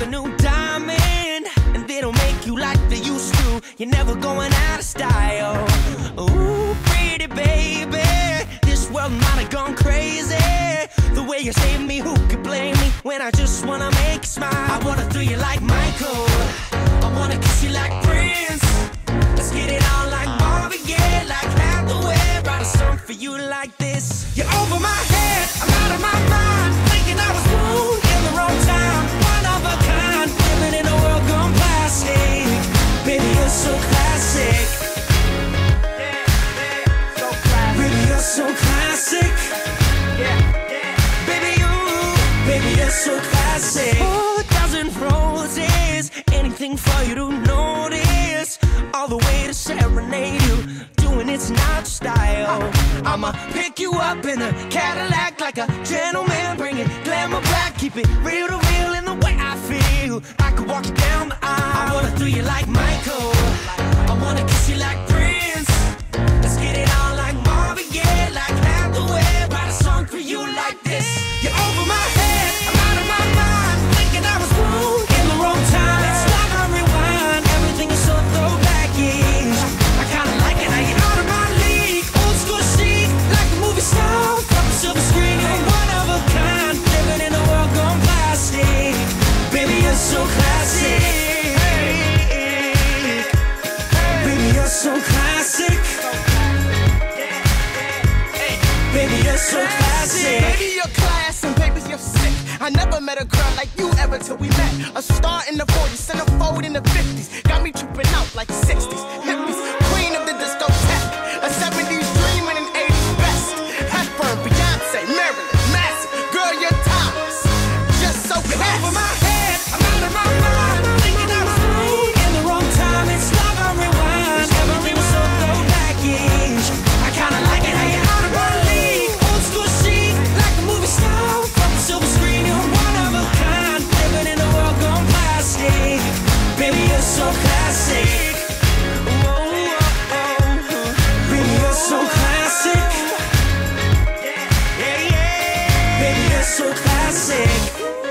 a new diamond, and they don't make you like they used to. You're never going out of style. Ooh, pretty baby, this world might have gone crazy. The way you saved me, who could blame me when I just wanna make you smile? I wanna throw you like Michael, I wanna kiss you like Prince. Let's get it on like Marvin Gaye, like Hathaway. Write a song for you like this. You're over my head, I'm out of my mind, thinking I was born in the wrong time. One of a kind, living in a world gone plastic. Baby, you're so classic. Baby, you're so classic. Baby, you're so classic. 4,000 roses, anything for you to notice. All the way to serenade you, doing it's not style. I'ma pick you up in a Cadillac like a gentleman, bring it glamour back, keep it real to real in the way I feel. I could walk you down the aisle. I wanna throw you like Michael, I wanna kiss you like Prince. Let's get it on like Marvin Gaye, like Hathaway. Write a song for you like this. You're over my head, I'm out of my mind, thinking I was wrong in the wrong time. Let's stop and rewind, everything is so throwback-ish. I kinda like it how you're out of my league, old school chic, like a movie star from a silver screen. You're one of a kind, living in a world gone plastic. Baby, you're so classic. Baby, you're so classic. Baby, you're so classic. Baby, you're class and baby, you're sick. I never met a girl like you ever till we met. A star in the 40s, centerfold in the 50s. Got me tripping out like 60s. Hippies, queen of the discotheque. A 70s dream and an 80s best. Hepburn, Beyonce, Marilyn, Massive. Girl, you're timeless. Just so classy. Over my head, I'm out of my mind, thinking I was wrong in the wrong time. It's love on rewind, everything was so throwback-ish. I kinda like it how you're out of my league, old school chic, like a movie star from a silver screen. You're one of a kind, living in a world gone plastic. Baby, you're so classic. Baby, you're so classic. Yeah, yeah. Baby, you're so classic.